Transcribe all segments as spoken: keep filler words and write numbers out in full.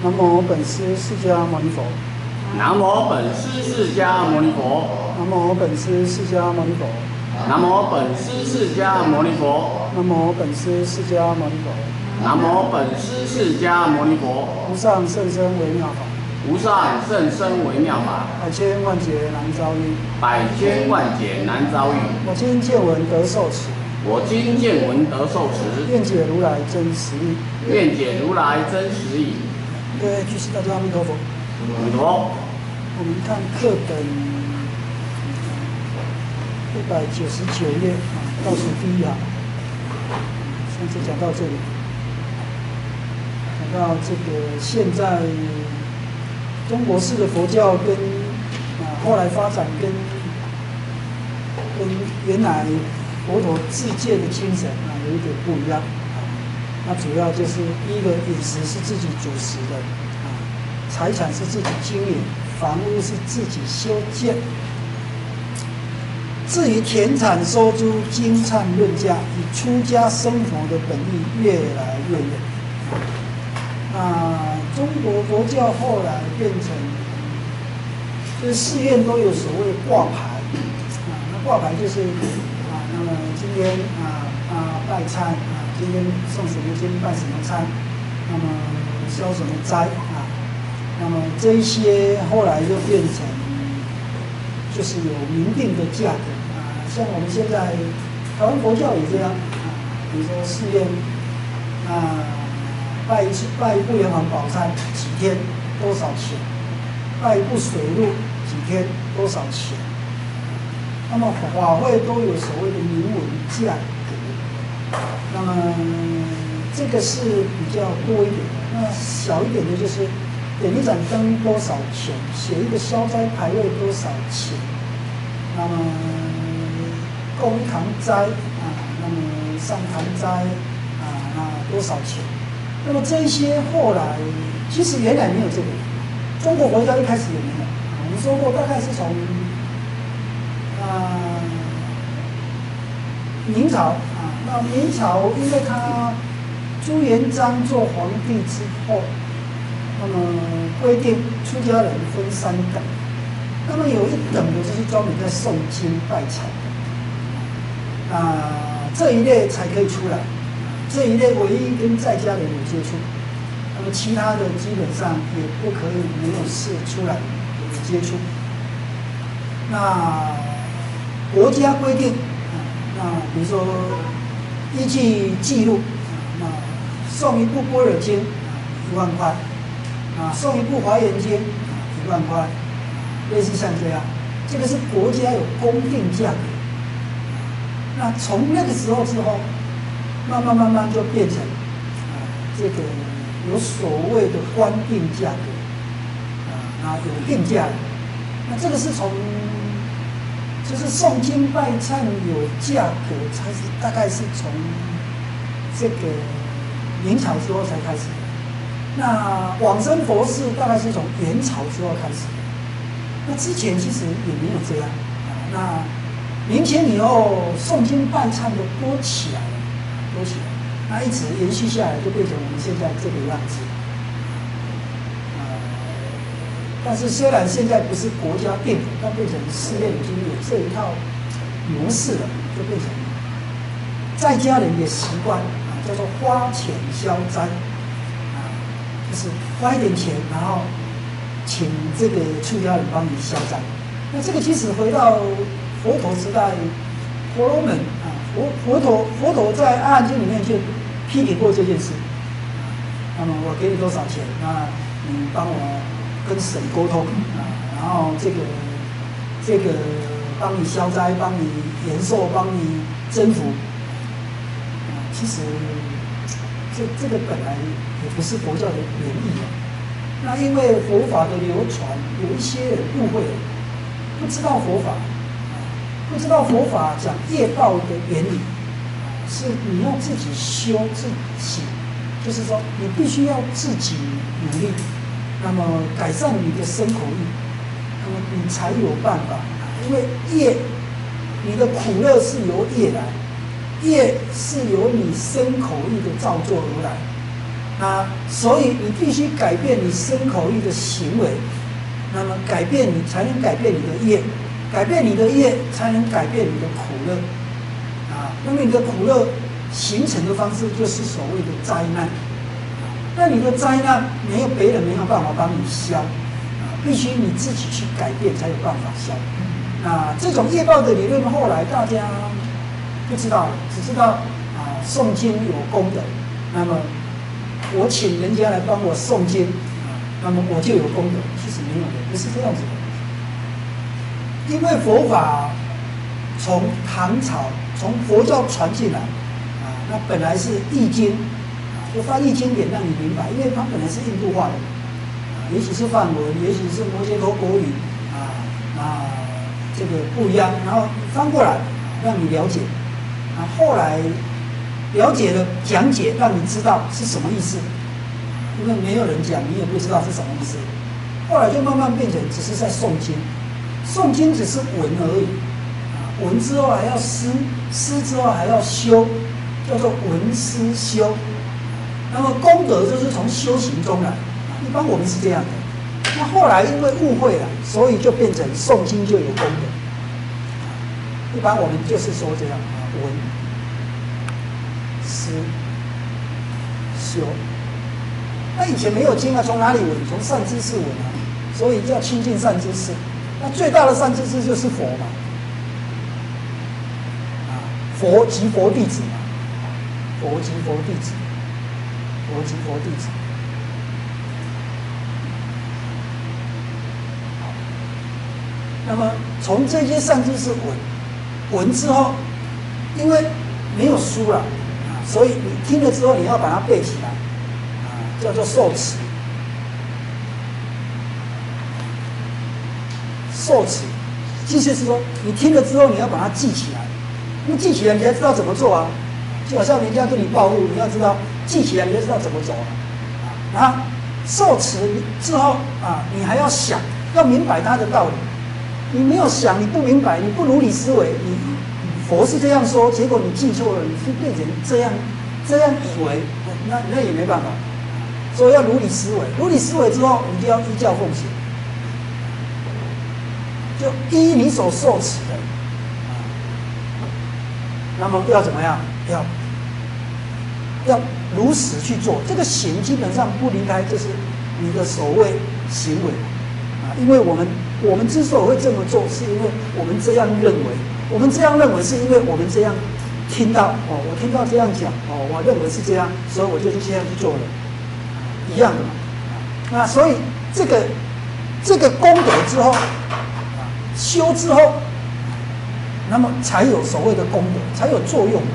南无本师释迦牟尼佛。 南无本师释迦牟尼佛。 南无本师释迦牟尼佛。 南无本师释迦牟尼佛。 南无本师释迦牟尼佛。 南无本师释迦牟尼佛。 无上甚深微妙法。 无上甚深微妙法。 百千万劫难遭遇。 百千万劫难遭遇。 我今见闻得受持。 我今见闻得受持。 愿解如来真实义。 愿解如来真实义。 各位居士大家阿弥陀佛。 阿弥陀佛。 我们看课本一百九十九页啊，倒数第一行。上次讲到这里，讲到这个现在中国式的佛教跟啊后来发展跟跟原来佛陀自戒的精神啊有一点不一样啊。那主要就是第一个饮食是自己主食的啊，财产是自己经营，房屋是自己修建。至于田产收租、经忏论价，与出家生活的本意越来越远。啊，中国佛教后来变成，就是寺院都有所谓挂牌，啊，那挂牌就是啊，那么今天啊啊拜忏啊，今天送什么经拜什么忏，那么消什么灾啊，那么这一些后来就变成，就是有明定的价格。像我们现在台湾佛教也这样啊，比如说寺院啊，拜一次拜一部圆满宝忏几天多少钱，拜一部水路几天多少钱，那么法会都有所谓的明文价格，那么这个是比较多一点的，那小一点的就是点一盏灯多少钱，写一个消灾牌位多少钱，那么供一堂斋啊，那么上堂斋啊，那多少钱？那么这一些后来其实原来没有这个，中国佛教一开始也没有。我们说过，大概是从啊明朝啊，那明朝因为他朱元璋做皇帝之后，那么规定出家人分三等，那么有一等的就是专门在诵经拜忏。啊，这一类才可以出来，这一类唯一跟在家人有接触，那么其他的基本上也不可以没有事出来有接触。那国家规定，啊，那比如说依据记录，啊，那诵一部般若经啊一万块，啊诵一部华严经啊一万块，类似像这样，这个是国家有公定价格。那从那个时候之后，慢慢慢慢就变成啊，这个有所谓的官定价格，啊，那有定价的。那这个是从就是诵经拜忏有价格，才是大概是从这个明朝之后才开始的。那往生佛事大概是从元朝之后开始的。那之前其实也没有这样啊。那明清以后，诵经拜忏的多起来了，多起来，那一直延续下来，就变成我们现在这个样子。呃，但是虽然现在不是国家定的，但变成寺院已经有这一套模式了，就变成在家人也习惯啊，叫做花钱消灾啊，就是花一点钱，然后请这个出家人帮你消灾。那这个其实回到佛陀时代，婆罗门啊，佛佛陀佛陀在《阿含经》里面就批评过这件事。那么我给你多少钱，那你帮我跟神沟通啊，然后这个这个帮你消灾，帮你延寿，帮你征服。啊，其实这这个本来也不是佛教的原意啊。那因为佛法的流传，有一些人误会了，不知道佛法。不知道佛法讲业报的原理，是你要自己修自己，就是说你必须要自己努力，那么改善你的身口意，那么你才有办法。因为业，你的苦乐是由业来，业是由你身口意的造作而来。 那所以你必须改变你身口意的行为，那么改变你才能改变你的业，改变你的业才能改变你的苦乐啊。那么你的苦乐形成的方式就是所谓的灾难。那你的灾难没有别人没有办法帮你消啊，必须你自己去改变才有办法消。那这种业报的理论后来大家不知道，只知道啊诵经有功德，那么我请人家来帮我诵经啊，那么我就有功德。其实没有的，不是这样子的。因为佛法从唐朝从佛教传进来啊，那本来是易经啊，就翻译经典让你明白，因为它本来是印度话的啊，也许是梵文，也许是摩羯陀国语啊，那这个不一样，然后翻过来让你了解。啊，后来了解了讲解，让你知道是什么意思，因为没有人讲，你也不知道是什么意思。后来就慢慢变成只是在诵经，诵经只是文而已，啊，文之后还要思，思之后还要修，叫做文思修。那么功德就是从修行中来，啊，一般我们是这样的。那后来因为误会了，所以就变成诵经就有功德。一般我们就是说这样啊，文、思、修。那以前没有经啊，从哪里闻？从善知识闻啊，所以叫亲近善知识。那最大的善知识就是佛嘛，啊，佛即佛弟子嘛，佛即佛弟子，佛即佛弟子。那么从这些善知识闻闻之后，因为没有书了啊，所以你听了之后你要把它背起来啊，叫做受持。受持，意思是说你听了之后你要把它记起来，因为记起来你才知道怎么做啊。就好像人家跟你报路，你要知道记起来，你就知道怎么走了啊。然后受持之后啊，你还要想，要明白它的道理。你没有想，你不明白，你不如理思维，你佛是这样说，结果你记错了，你是变成这样这样以为，那那也没办法。所以要如理思维，如理思维之后，你就要依教奉行，就依你所受持的，那么要怎么样？要要如实去做。这个行基本上不离开就是你的所谓行为啊，因为我们。我们之所以会这么做，是因为我们这样认为。我们这样认为，是因为我们这样听到哦，我听到这样讲哦，我认为是这样，所以我就这样去做了，一样的嘛。那所以这个这个功德之后，修之后，那么才有所谓的功德，才有作用。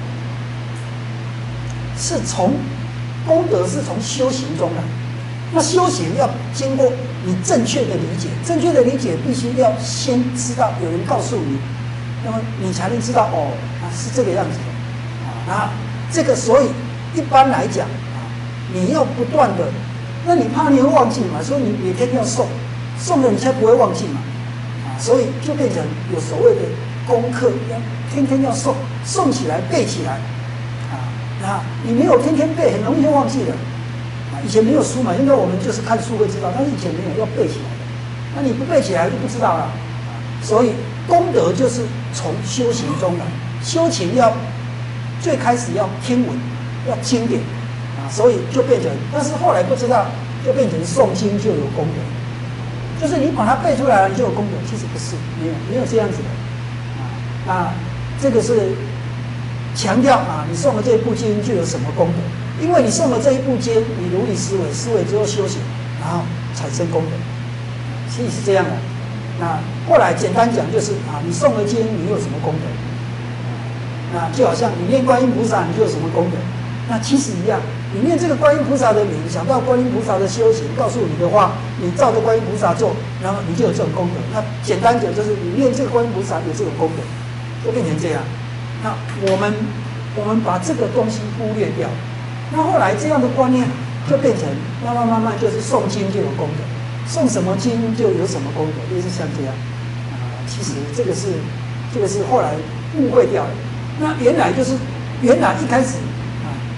是从功德是从修行中来。那修行要经过你正确的理解，正确的理解必须要先知道有人告诉你，那么你才能知道哦，啊是这个样子的，啊，这个所以一般来讲啊，你要不断的，那你怕你会忘记嘛，所以你每天要诵，诵了你才不会忘记嘛，啊，所以就变成有所谓的功课，要天天要诵，诵起来背起来，啊，那你没有天天背，很容易就忘记了。以前没有书嘛，因为我们就是看书会知道，但是以前没有，要背起来的。那你不背起来就不知道了。所以功德就是从修行中来，修行要最开始要听闻，要经典啊，所以就变成，但是后来不知道，就变成诵经就有功德，就是你把它背出来了，你就有功德。其实不是，没有没有这样子的啊。那这个是强调啊，你诵了这一部经就有什么功德。因为你诵了这一部经，你如理思维，思维之后修行，然后产生功德，其实是这样的。那后来简单讲就是啊，你诵了经，你有什么功德？那就好像你念观音菩萨，你就有什么功德？那其实一样，你念这个观音菩萨的名，想到观音菩萨的修行，告诉你的话，你照着观音菩萨做，然后你就有这种功德。那简单讲就是你念这个观音菩萨有这种功德，就变成这样。那我们我们把这个东西忽略掉。那后来这样的观念就变成慢慢慢慢就是诵经就有功德，诵什么经就有什么功德，类似像这样啊。其实这个是这个是后来误会掉了。那原来就是原来一开始啊，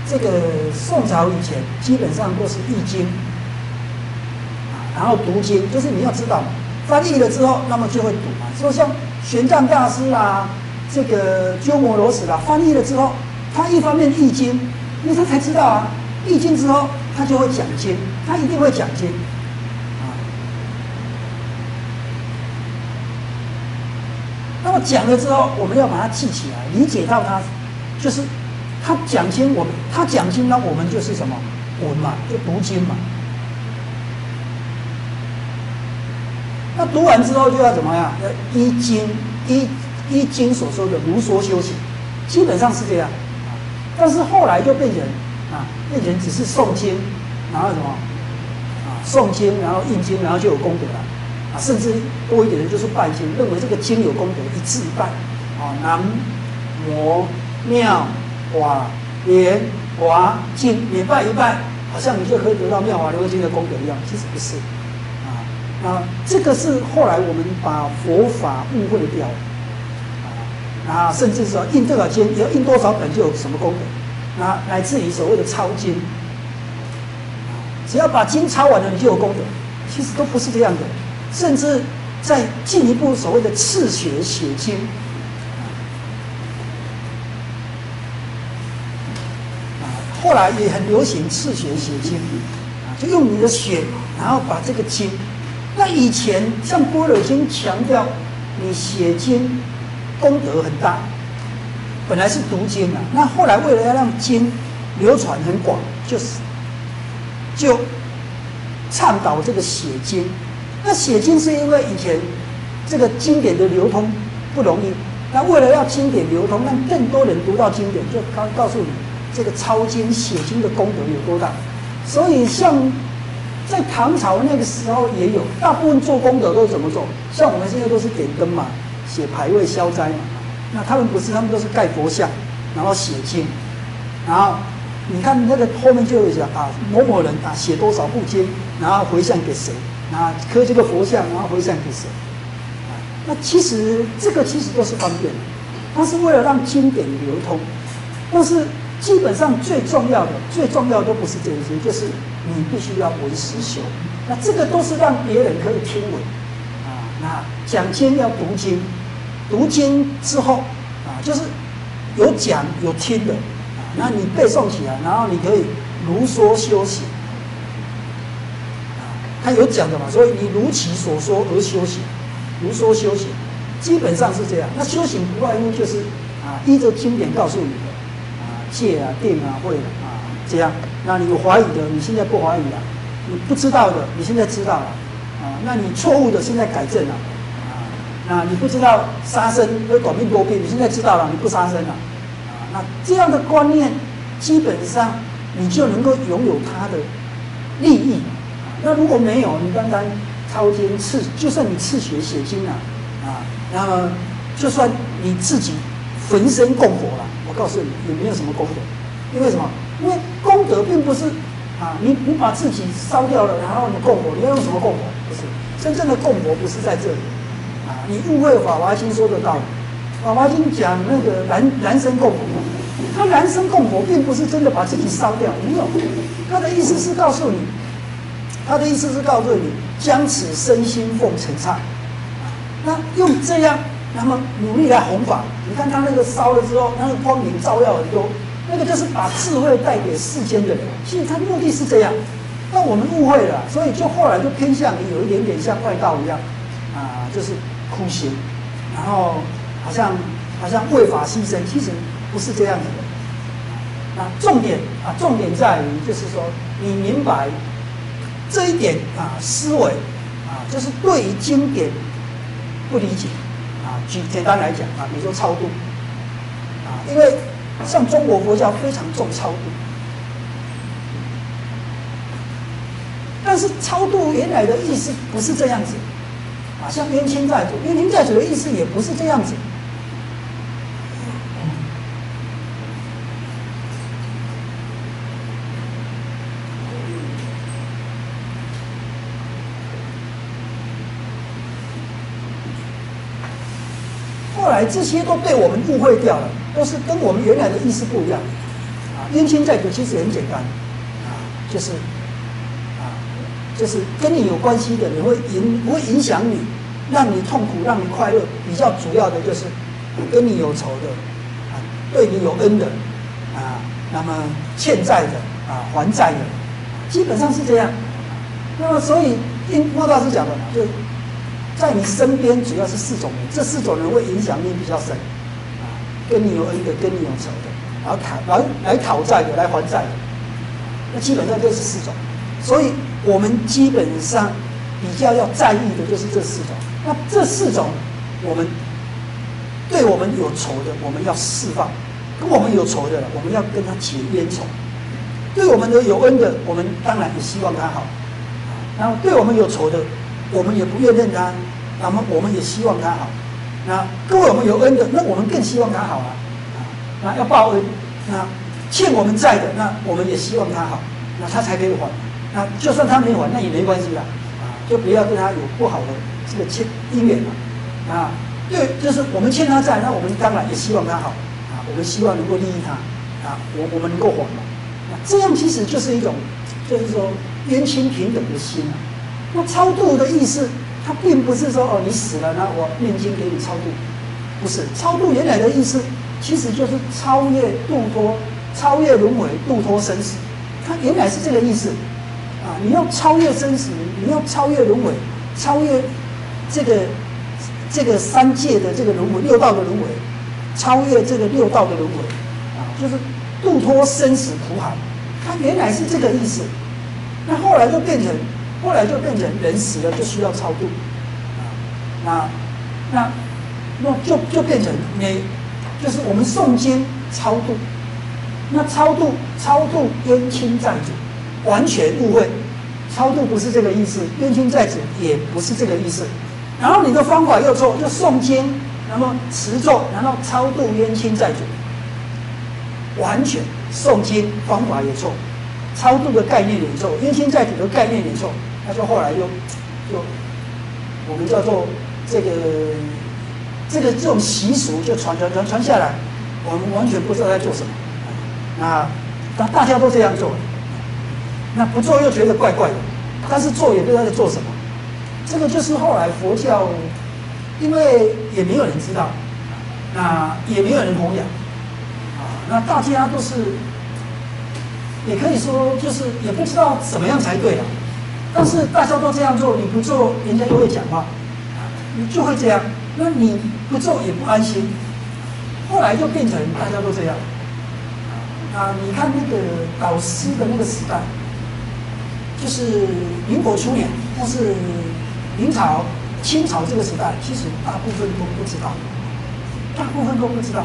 这个宋朝以前基本上都是易经，啊，然后读经，就是你要知道，翻译了之后，那么就会读嘛。说像玄奘大师啦，这个鸠摩罗什啦，翻译了之后，他一方面易经，因为他才知道啊，易经之后他就会讲经，他一定会讲经，啊，那么讲了之后，我们要把它记起来，理解到它，就是他讲经，我们他讲经，那我们就是什么闻嘛，就读经嘛。那读完之后就要怎么样？要依经依依经所说的如说修行，基本上是这样。但是后来就变成啊，变成只是诵经，然后什么啊，诵经，然后印经，然后就有功德了啊。甚至多一点的就是拜经，认为这个经有功德，一字一拜啊，南无妙法莲华经，每拜一拜，好像你就可以得到妙法莲华经的功德一样，其实不是。啊，这个是后来我们把佛法误会掉了，啊，甚至说印多少经，要印多少本就有什么功德，啊，乃至于所谓的抄经，只要把经抄完了，你就有功德，其实都不是这样的，甚至在进一步所谓的赤血写经，啊，后来也很流行赤血写经，啊，就用你的血，然后把这个经。那以前像《般若经》强调，你写经功德很大，本来是读经啊。那后来为了要让经流传很广，就是就倡导这个写经。那写经是因为以前这个经典的流通不容易，那为了要经典流通，让更多人读到经典，就告告诉你这个抄经写经的功德有多大。所以像在唐朝那个时候也有，大部分做功德都怎么做？像我们现在都是点灯嘛，写牌位消灾嘛。那他们不是，他们都是盖佛像，然后写经，然后你看那个后面就有讲啊，某某人啊写多少部经，然后回向给谁，然后刻这个佛像，然后回向给谁。啊，那其实这个其实都是方便的，它是为了让经典流通，但是基本上最重要的、最重要的都不是这些，就是你必须要闻思修。那这个都是让别人可以听闻啊。那讲经要读经，读经之后啊，就是有讲有听的啊，那你背诵起来，然后你可以如说修行啊。他有讲的嘛，所以你如其所说而修行，如说修行，基本上是这样。那修行不外乎就是啊，依着经典告诉你的。戒啊、定啊、慧啊，这样。那你有怀疑的，你现在不怀疑了；你不知道的，你现在知道了。啊，那你错误的，现在改正了。啊，那你不知道杀生会短命多病，你现在知道了，你不杀生了。啊，那这样的观念，基本上你就能够拥有它的利益。啊，那如果没有，你单单抄经刺，就算你刺血写经啊，啊，那么就算你自己焚身供佛了。我告诉你，也没有什么功德，因为什么？因为功德并不是啊，你你把自己烧掉了，然后你供佛，你要用什么供佛？不是，真正的供佛不是在这里啊！你误会《法华经》说的道理，《法华经》讲那个燃燃身供佛，他燃身供佛并不是真的把自己烧掉，没有，他的意思是告诉你，他的意思是告诉你，将此身心奉承忏，啊，那用这样。那么努力来弘法，你看他那个烧了之后，那个光明照耀很多，那个就是把智慧带给世间的人。其实他目的是这样，但我们误会了，所以就后来就偏向于有一点点像外道一样，啊，就是苦行，然后好像好像为法牺牲，其实不是这样子的。那重点啊，重点在于就是说，你明白这一点啊，思维啊，就是对于经典不理解。啊，举简单来讲啊，比如说超度啊，因为像中国佛教非常重超度，但是超度原来的意思不是这样子啊，像冤亲债主，冤亲债主的意思也不是这样子。后来这些都被我们误会掉了，都是跟我们原来的意思不一样啊。 冤亲债主其实很简单，啊，就是啊，就是跟你有关系的人会影会影响你，让你痛苦，让你快乐。比较主要的就是跟你有仇的，啊，对你有恩的，啊，那么欠债的，啊，还债的，基本上是这样。那么所以因莫大师讲的嘛，就在你身边主要是四种人，这四种人会影响力比较深，啊，跟你有恩的，跟你有仇的。然后讨来来讨债的，来还债的，那基本上就是四种。所以我们基本上比较要在意的就是这四种。那这四种，我们对我们有仇的，我们要释放；跟我们有仇的，我们要跟他结冤仇。对我们的有恩的，我们当然也希望他好；然后对我们有仇的，我们也不怨恨他，那么我们也希望他好。那跟我们有恩的，那我们更希望他好啊。那要报恩，那欠我们债的，那我们也希望他好，那他才可以还。那就算他没还，那也没关系啦，啊，就不要跟他有不好的这个欠姻缘嘛，啊，对，就是我们欠他债，那我们当然也希望他好，啊，我们希望能够利益他，啊，我我们能够还嘛，那这样其实就是一种，就是说冤亲平等的心啊。那超度的意思，它并不是说哦你死了，那我念经给你超度，不是，超度原来的意思。其实就是超越度脱，超越轮回，度脱生死。它原来是这个意思，啊，你要超越生死，你要超越轮回，超越这个这个三界的这个轮回，六道的轮回，超越这个六道的轮回，啊，就是度脱生死苦海。它原来是这个意思，那后来就变成，后来就变成人死了就需要超度，啊，那那那就就变成每。就是我们诵经超度，那超度超度冤亲债主，完全误会，超度不是这个意思，冤亲债主也不是这个意思。然后你的方法又错，就诵经，然后持咒，然后超度冤亲债主，完全诵经方法也错，超度的概念也错，冤亲债主的概念也错，那就后来就就我们叫做这个。这个这种习俗就传传传传下来，我们完全不知道在做什么。那那大家都这样做，那不做又觉得怪怪的，但是做也不知道在做什么。这个就是后来佛教，因为也没有人知道，那也没有人弘扬，啊，那大家都是，也可以说就是也不知道怎么样才对了。但是大家都这样做，你不做，人家就会讲话，你就会这样。那你不做也不安心，后来就变成大家都这样。啊，你看那个导师的那个时代，就是民国初年，或是明朝、清朝这个时代，其实大部分都不知道，大部分都不知道。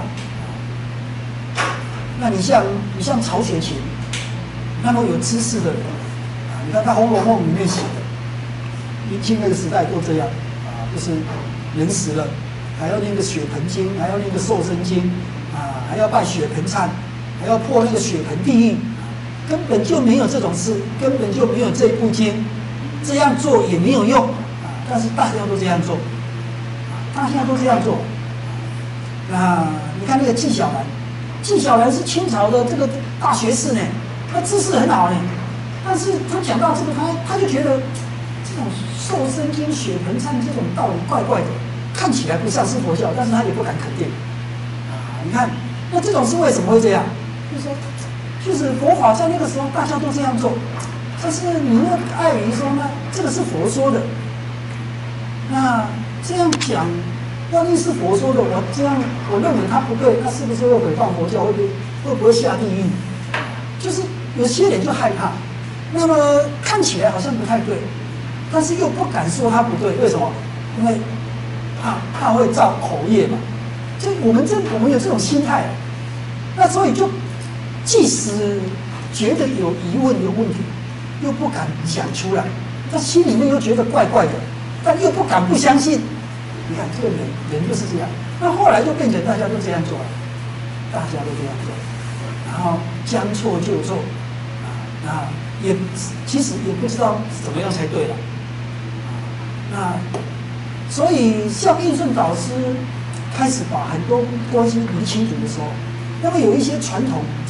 那你像你像曹雪芹，那么有知识的人，啊，你看他《红楼梦》里面写的，明清那个时代都这样，啊，就是。人死了，还要念个血盆经，还要念个瘦身经，啊，还要拜血盆忏，还要破那个血盆地狱，根本就没有这种事，根本就没有这部经，这样做也没有用，啊，但是大家都这样做，啊，大家都这样做。那你看那个纪晓岚，纪晓岚是清朝的这个大学士呢，他知识很好呢，但是他讲到这个，他他就觉得这种瘦身经、血盆忏这种道理怪怪的。看起来不像是佛教，但是他也不敢肯定。啊，你看，那这种是为什么会这样？就是说，就是佛法在那个时候大家都这样做，但是你又碍于说呢，这个是佛说的，那这样讲，万一是佛说的，我这样我认为他不对，那是不是会毁谤佛教？会不会会不会下地狱？就是有些人就害怕，那么看起来好像不太对，但是又不敢说他不对，为什么？因为怕怕会造口业嘛，就我们这我们有这种心态，那所以就即使觉得有疑问有问题，又不敢讲出来，他心里面又觉得怪怪的，但又不敢不相信。你看这个人人就是这样，那后来就变成大家都这样做了，大家都这样做，然后将错就错，啊，那也其实也不知道怎么样才对了，那。所以，像印顺导师开始把很多关系理清楚的时候，那么有一些传统、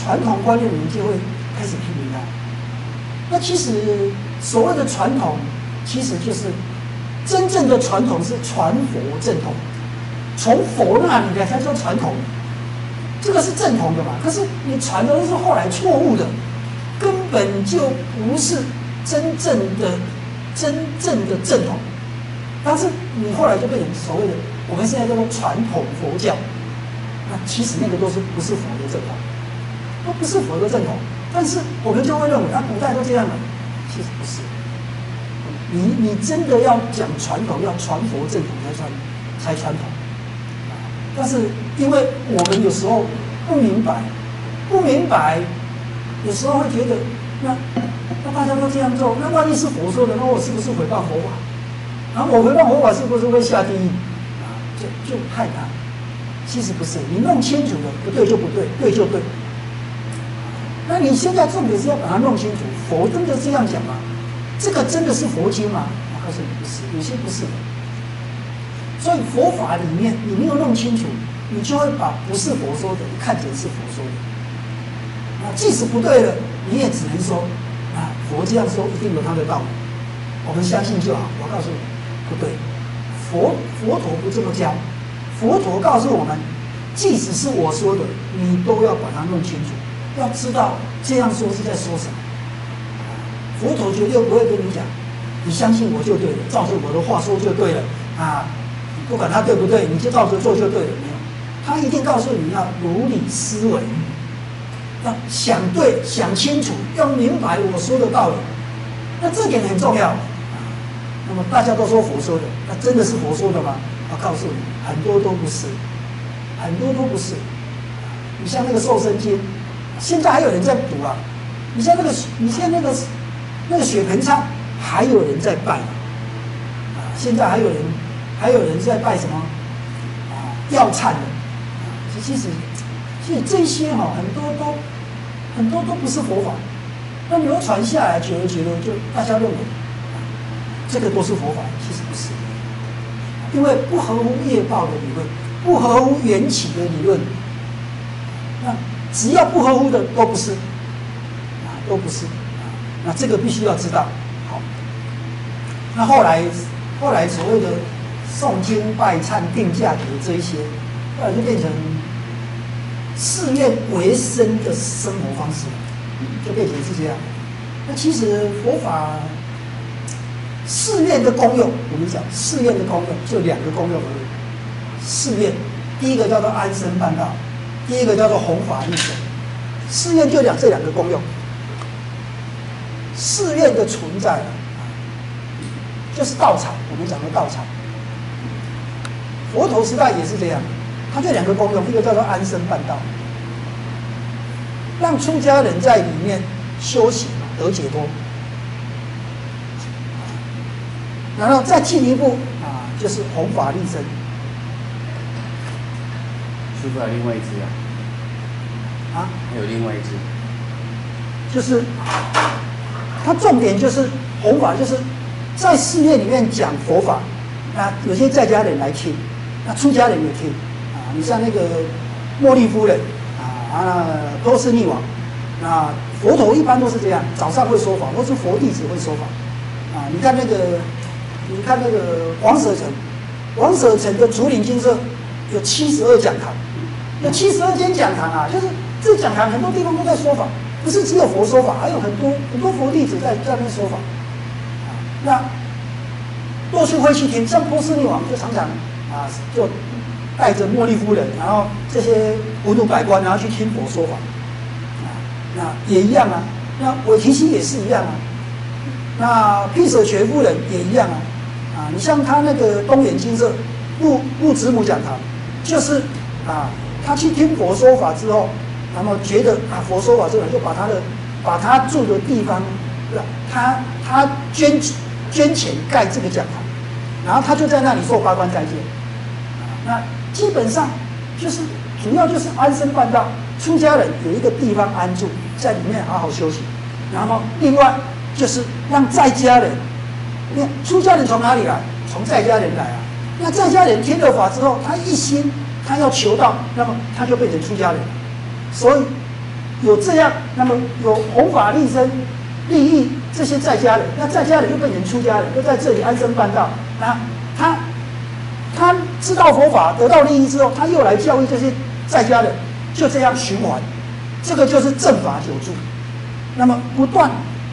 传统观念的人就会开始批评他。那其实所谓的传统，其实就是真正的传统是传佛正统，从佛那里来才叫传统，这个是正统的嘛。可是你传的都是后来错误的，根本就不是真正的真正的正统。但是你后来就变成所谓的我们现在叫做传统佛教，那其实那个都是不是佛的正统，都不是佛的正统。但是我们就会认为啊，古代都这样了，其实不是。你你真的要讲传统，要传佛正统才传才传统。但是因为我们有时候不明白，不明白，有时候会觉得，那那大家都这样做，那万一是佛说的，那我是不是诽谤佛法？然后我诽谤佛法是不是会下地狱？啊，就就害怕。其实不是，你弄清楚了，不对就不对，对就对。那你现在重点是要把它弄清楚，佛真的这样讲吗？这个真的是佛经吗？我告诉你不是，有些不是的。所以佛法里面你没有弄清楚，你就会把不是佛说的看成是佛说的。那即使不对了，你也只能说啊，佛这样说一定有他的道理，我们相信就好。我告诉你，不对，佛佛陀不这么教。佛陀告诉我们，即使是我说的，你都要把它弄清楚。要知道这样说是在说什么。佛陀绝对不会跟你讲，你相信我就对了，照着我的话说就对了啊！不管他对不对，你就照着做就对了。没有，他一定告诉你要如理思维，要想对、想清楚，要明白我说的道理。那这点很重要啊。那么大家都说佛说的，那真的是佛说的吗？我告诉你，很多都不是，很多都不是。你像那个《瘦身经》。现在还有人在读啊！你像那个，你像那个那个血盆仓，还有人在拜啊！现在还有人，还有人在拜什么啊？药忏的啊！其实，其实这些哈、哦，很多都很多都不是佛法。那流传下来，久而久之，就大家认为啊，这个都是佛法，其实不是，因为不合乎业报的理论，不合乎缘起的理论，那。只要不合乎的都不是，啊，都不是，啊，那这个必须要知道。好，那后来后来所谓的诵经拜忏定价格这一些，后来就变成寺院为生的生活方式，就变成是这样。那其实佛法寺院的功用，我们讲寺院的功用就两个功用而已。寺院第一个叫做安身办道。第一个叫做弘法利生，寺院就讲这两个功用。寺院的存在，就是道场，我们讲的道场。佛陀时代也是这样，它就两个功用，一个叫做安身办道，让出家人在里面修行得解脱，然后再进一步啊，就是弘法利生。 师傅还有另外一只啊？ 啊？ 还有另外一只， 就是它重点就是弘法，就是在寺院里面讲佛法，那有些在家人来听，那出家人也听啊。你像那个茉莉夫人啊啊，波斯匿王，那佛陀一般都是这样，早上会说法，都是佛弟子会说法啊。你看那个，你看那个王舍城，王舍城的竹林精舍有七十二讲堂。有七十二间讲堂啊，就是这讲堂很多地方都在说法，不是只有佛说法，还有很多很多佛弟子在在那边说法。啊，那多数会去听，像波斯匿王就常常啊，就带着茉莉夫人，然后这些文武百官，然后去听佛说法。啊，那也一样啊，那韦提希也是一样啊，那毗舍瘸夫人也一样啊。啊，你像他那个东远精舍陆陆子母讲堂，就是啊。他去听佛说法之后，然后觉得啊，佛说法之后，就把他的把他住的地方，他他捐捐钱盖这个讲堂，然后他就在那里受八关斋戒。那基本上就是主要就是安身办道，出家人有一个地方安住，在里面好好休息。然后另外就是让在家人，你看出家人从哪里来？从在家人来啊。那在家人听了法之后，他一心。他要求道，那么他就变成出家人。所以有这样，那么有弘法利生、利益这些在家人，那在家人又变成出家人，又在这里安身办道。那他他知道佛法，得到利益之后，他又来教育这些在家人，就这样循环。这个就是正法久住，那么不断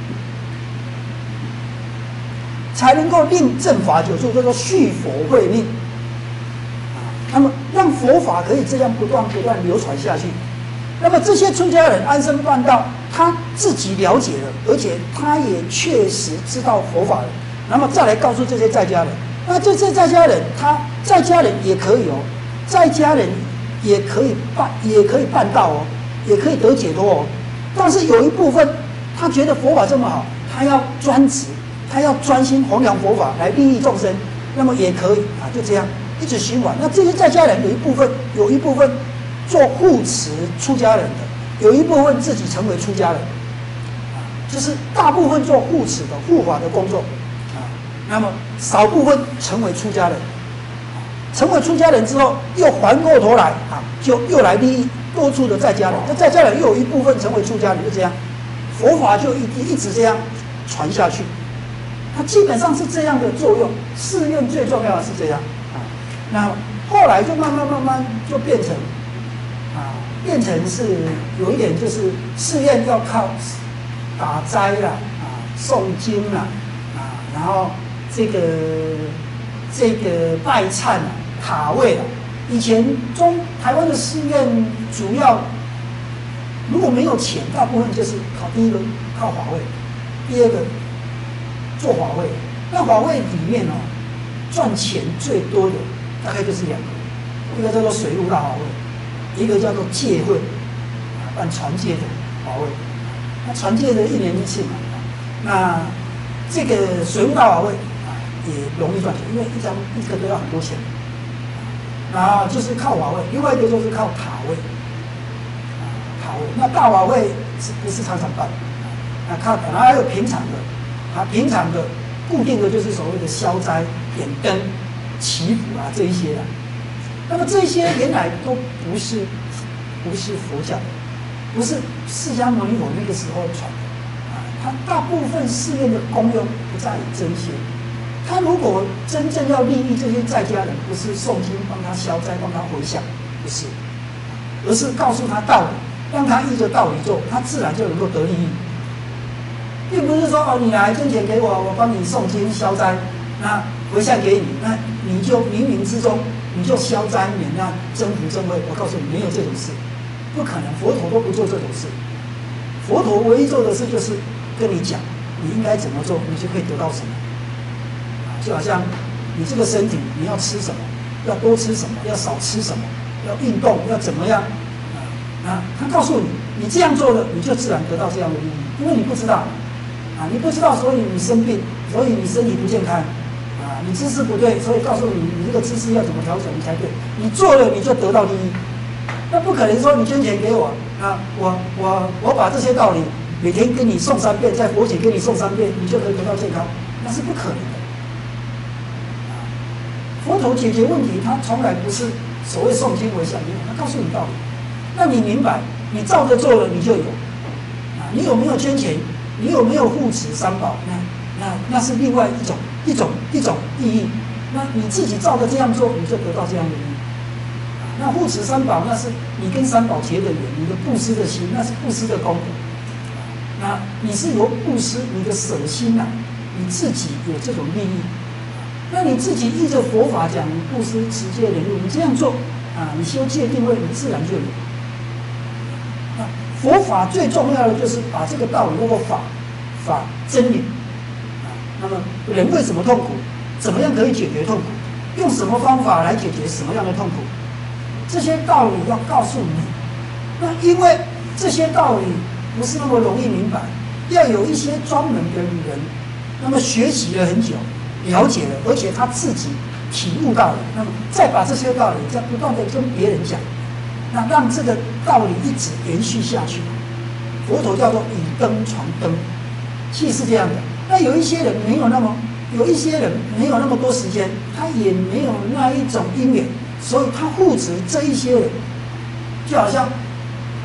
才能够令正法久住，叫做续佛慧命。那么让佛法可以这样不断不断流传下去。那么这些出家人安身办道，他自己了解了，而且他也确实知道佛法了。那么再来告诉这些在家人，那这些在家人，他在家人也可以哦，在家人也可以办，也可以办道哦，也可以得解脱哦。但是有一部分，他觉得佛法这么好，他要专职，他要专心弘扬佛法来利益众生，那么也可以啊，就这样。一直循环。那这些在家人有一部分，有一部分做护持出家人的，有一部分自己成为出家人，啊，就是大部分做护持的护法的工作，啊，那么少部分成为出家人，啊，成为出家人之后又还过头来啊，就又来利益多处的在家人。这在家人又有一部分成为出家人，就这样，佛法就一一直这样传下去。它基本上是这样的作用。寺院最重要的是这样。那后来就慢慢慢慢就变成，啊，变成是有一点就是寺院要靠打斋啦，啊，诵经啦，啊，然后这个这个拜忏啊，塔位啊。以前中台湾的寺院主要如果没有钱，大部分就是靠第一个靠法会，第二个做法会。那法会里面哦，赚钱最多的。大概就是两个，一个叫做水陆大法会，一个叫做戒会，啊，办传戒的法会。那传戒的一年一次嘛，那这个水陆大法会啊也容易赚钱，因为一张一个都要很多钱。然后就是靠法会，另外一个就是靠塔位，啊，塔位。那大法会是不是常常办？啊，靠，然后还有平常的，啊，平常的固定的就是所谓的消灾、点灯。祈福啊，这一些的，那么这些原来都不是不是佛教的，不是释迦牟尼佛那个时候传的啊。他大部分寺院的功用不在于这些，他如果真正要利益这些在家人，不是诵经帮他消灾、帮他回向，不是，而是告诉他道理，让他依着道理做，他自然就能够得利益，并不是说哦，你来捐钱给我，我帮你诵经消灾，那回向给你，那你就冥冥之中你就消灾免难、增福增慧。我告诉你，没有这种事，不可能，佛陀都不做这种事。佛陀唯一做的事就是跟你讲，你应该怎么做，你就可以得到什么。啊，就好像你这个身体，你要吃什么，要多吃什么，要少吃什么，要运动，要怎么样啊？啊，他告诉你，你这样做了，你就自然得到这样的利益，因为你不知道啊，你不知道，所以你生病，所以你身体不健康。啊，你姿势不对，所以告诉你，你这个姿势要怎么调整你才对。你做了，你就得到利益。那不可能说你捐钱给我啊，我我我把这些道理每天跟你诵三遍，在佛前跟你诵三遍，你就可以得到健康，那是不可能的。啊，佛陀解决问题，他从来不是所谓诵经为向，他告诉你道理，那你明白，你照着做了，你就有。啊，你有没有捐钱？你有没有护持三宝？那那那是另外一种。一种一种意义，那你自己照着这样做，你就得到这样的意义。那护持三宝，那是你跟三宝结的缘，你的布施的心，那是布施的功德。那你是由布施，你的舍心呐、啊，你自己有这种利益。那你自己依着佛法讲，你布施、持戒、忍辱，你这样做啊，你修戒定慧，你自然就有。那佛法最重要的就是把这个道理或法法真理。那么人为什么痛苦？怎么样可以解决痛苦？用什么方法来解决什么样的痛苦？这些道理要告诉你。那因为这些道理不是那么容易明白，要有一些专门的人，那么学习了很久，了解了，而且他自己体悟到了，那么再把这些道理再不断的跟别人讲，那让这个道理一直延续下去。佛陀叫做以灯传灯，其实是这样的。那有一些人没有那么，有一些人没有那么多时间，他也没有那一种因缘，所以他护持这一些人，就好像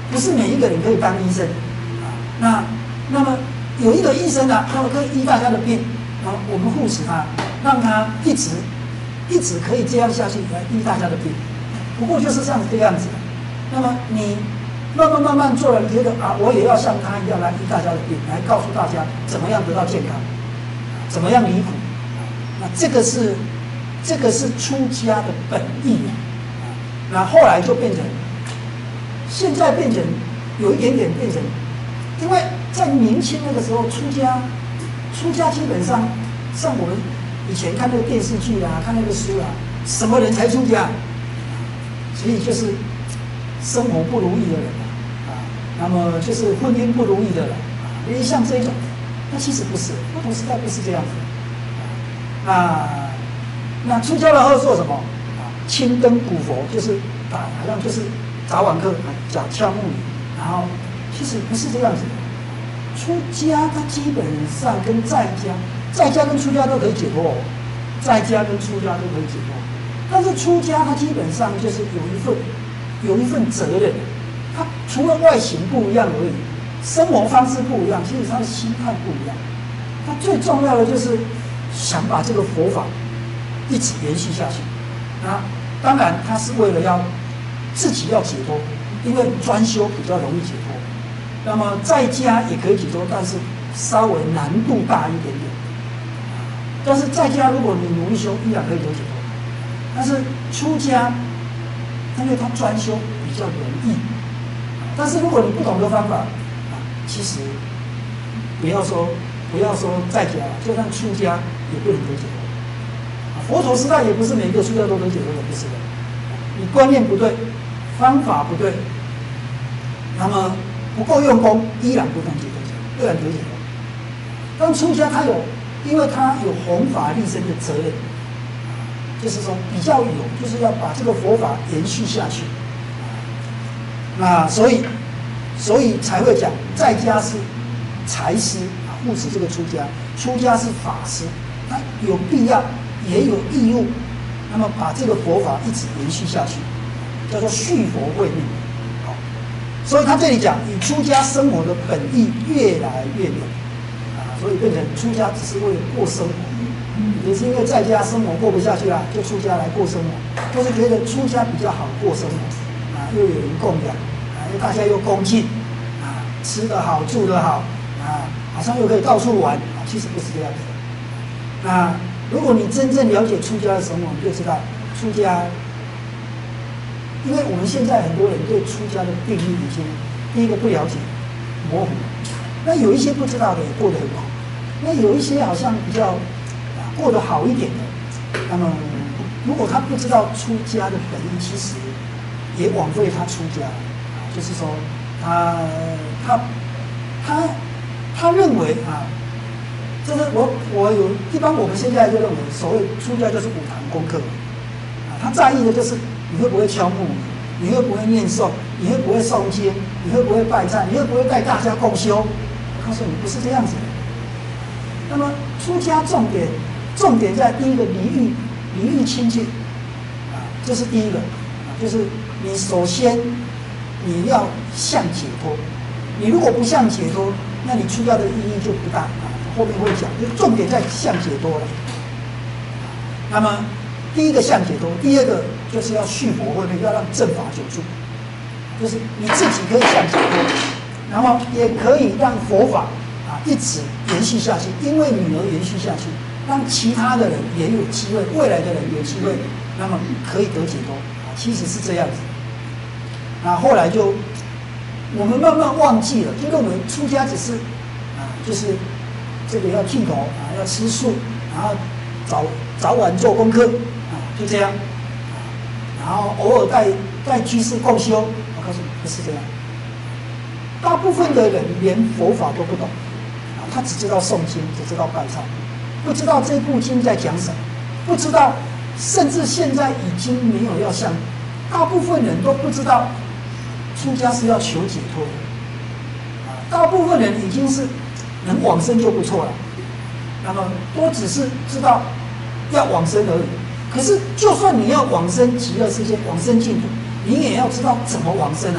不是每一个人可以当医生啊。那那么有一个医生呢，他可以医大家的病，然后我们护持他，让他一直一直可以这样下去来医大家的病。不过就是这样这样子。那么你慢慢慢慢做了，你觉得啊，我也要像他一样来医大家的病，来告诉大家怎么样得到健康，怎么样离苦。那这个是这个是出家的本意啊。那后来就变成，现在变成有一点点变成，因为在明清那个时候出家，出家基本上像我们以前看那个电视剧啊，看那个书啊，什么人才出家？所以就是生活不如意的人啊，那么就是婚姻不如意的人啊，因为像这种，那其实不是，不同时代不是这样子的。那那出家了后做什么？啊，青灯古佛，就是打好像就是早晚课啊，讲敲木鱼，然后其实不是这样子的。出家他基本上跟在家，在家跟出家都可以解脱哦，在家跟出家都可以解脱。但是出家他基本上就是有一份有一份责任，他除了外形不一样而已，生活方式不一样，其实他的心态不一样。他最重要的就是想把这个佛法一直延续下去。啊，当然他是为了要自己要解脱，因为专修比较容易解脱。那么在家也可以解脱，但是稍微难度大一点点。但是在家如果你努力修，依然可以得解脱。但是出家，因为他专修比较容易，但是如果你不懂得方法，啊，其实不要说不要说在家，就算出家也不能得解脱。佛陀时代也不是每个出家都能解脱的，不是的。你观念不对，方法不对，那么不够用功，依然不能解脱，依然得解脱。但出家他有，因为他有弘法利生的责任。就是说比较有，就是要把这个佛法延续下去。那所以，所以才会讲，在家是财师啊，护持这个出家；出家是法师，他有必要也有义务，那么把这个佛法一直延续下去，叫做续佛慧命。好，所以他这里讲，以出家生活的本意越来越远啊，所以变成出家只是为了过生活。也是因为在家生活过不下去了，就出家来过生活，或是觉得出家比较好过生活，啊，又有人供养，啊，又大家又恭敬，啊，吃得好，住得好，啊，好像又可以到处玩，啊，其实不是这样子的。那如果你真正了解出家的生活，你就知道出家，因为我们现在很多人对出家的定义已经，第一个不了解，模糊，那有一些不知道的也过得很好，那有一些好像比较。过得好一点的，那么如果他不知道出家的本意，其实也枉费他出家。就是说，他他他他认为啊，就是我我有一般我们现在就认为，所谓出家就是五堂功课啊，他在意的就是你会不会敲木鱼，你会不会念诵，你会不会诵经，你会不会拜忏，你会不会带大家共修。我告诉你，不是这样子的。那么出家重点。重点在第一个离欲，离欲清净，啊，这是第一个，啊，就是你首先你要向解脱，你如果不向解脱，那你出家的意义就不大啊。后面会讲，就重点在向解脱了。那么第一个向解脱，第二个就是要续佛慧命，要让正法久住，就是你自己可以向解脱，然后也可以让佛法啊一直延续下去，因为你而延续下去。让其他的人也有机会，未来的人有机会，那么可以得解脱啊，其实是这样子。那后来就我们慢慢忘记了，就认为出家只是啊，就是这个要剃头啊，要吃素，然后早早晚做功课啊，就这样啊，然后偶尔带带居士共修。我告诉你，不是这样。大部分的人连佛法都不懂啊，他只知道诵经，只知道拜忏。不知道这部经在讲什么，不知道，甚至现在已经没有要像，大部分人都不知道，出家是要求解脱的，啊，大部分人已经是能往生就不错了，那么都只是知道要往生而已。可是，就算你要往生极乐世界，往生净土，你也要知道怎么往生啊，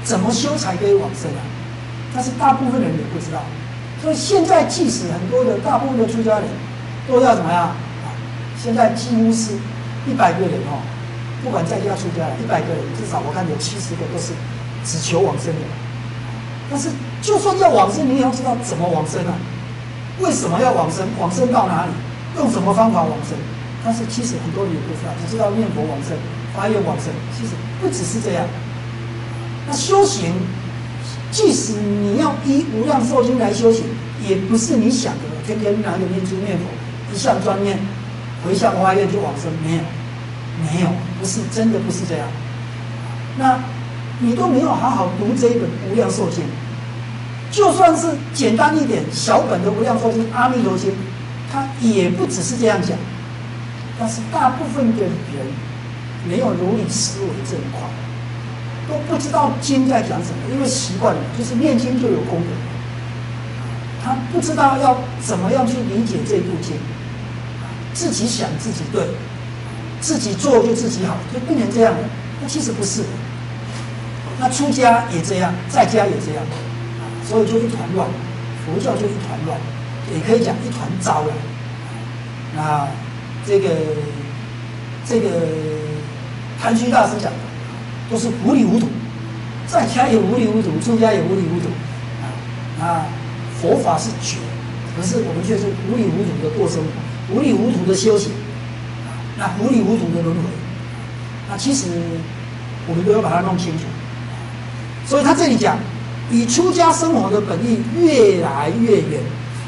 怎么修才可以往生啊？但是大部分人也不知道，所以现在即使很多的大部分的出家人都要怎么样啊？现在几乎是一百个人哦，不管在家出家人，一百个人至少我看有七十个都是只求往生的。但是就算要往生，你也要知道怎么往生啊？为什么要往生？往生到哪里？用什么方法往生？但是其实很多人也不知道，只知道念佛往生、发愿往生，其实不只是这样。那修行，即使你要依无量寿经来修行，也不是你想的，天天拿着念珠念佛，一向专念，回向发愿就往生，没有，没有，不是真的不是这样。那你都没有好好读这一本无量寿经，就算是简单一点小本的无量寿经、阿弥陀经，它也不只是这样讲。但是大部分的人没有如理思维这一块，都不知道经在讲什么，因为习惯了，就是念经就有功德，他不知道要怎么样去理解这部经，自己想自己对，自己做就自己好，就变成这样了。那其实不是的，那出家也这样，在家也这样，所以就一团乱，佛教就一团乱，也可以讲一团糟了。那这个这个谭虚大师讲的都是糊里糊涂，在家也糊里糊涂，出家也糊里糊涂啊。那佛法是觉，可是我们却是糊里糊涂的过生活，糊里糊涂的修行啊，那糊里糊涂的轮回。那其实我们都要把它弄清楚。所以他这里讲，与出家生活的本意越来越远，